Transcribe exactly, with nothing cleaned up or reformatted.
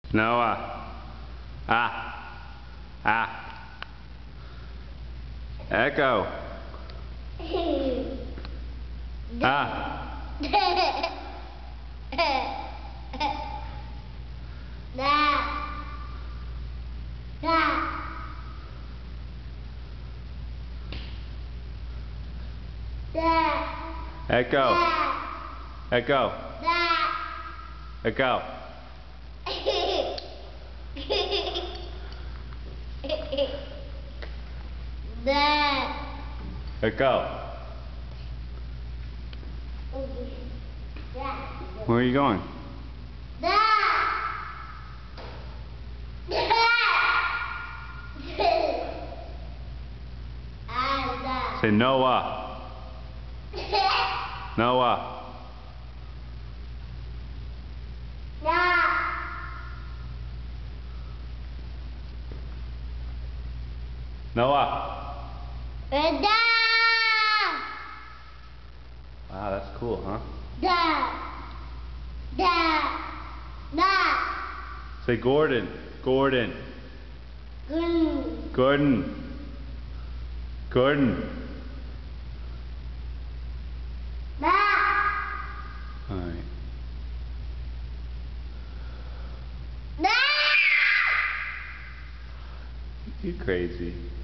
Noah. Ah. Ah. Echo. Ah. Da. Da. Da. Echo. Da. Echo. Da. Echo. Da. Echo. Da. Where are you going? Da. Da. Ah, da. Say Noah. Noah. Da. Noah. Da. Wow, that's cool, huh? Da. Da. Da. Say Gordon. Gordon. Gun. Gordon. Gordon. Da. Alright. Da. You crazy.